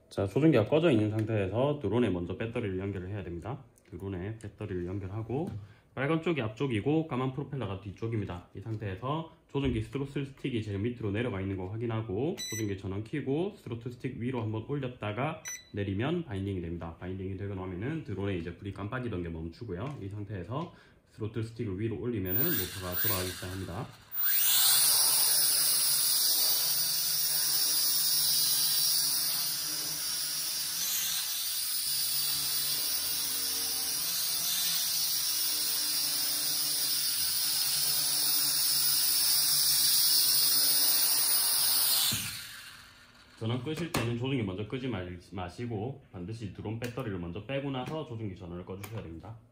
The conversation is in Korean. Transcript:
자, 조종기가 꺼져 있는 상태에서 드론에 먼저 배터리를 연결을 해야 됩니다. 드론에 배터리를 연결하고 빨간 쪽이 앞쪽이고 까만 프로펠러가 뒤쪽입니다. 이 상태에서 조종기 스로틀 스틱이 제일 밑으로 내려가 있는 거 확인하고 조종기 전원 켜고 스로틀 스틱 위로 한번 올렸다가 내리면 바인딩이 됩니다. 바인딩이 되고 나면은 드론에 이제 불이 깜빡이던 게 멈추고요. 이 상태에서 스로틀 스틱을 위로 올리면은 모터가 돌아가기 시작합니다. 전원 끄실 때는 조종기 먼저 끄지 마시고 반드시 드론 배터리를 먼저 빼고 나서 조종기 전원을 꺼주셔야 됩니다.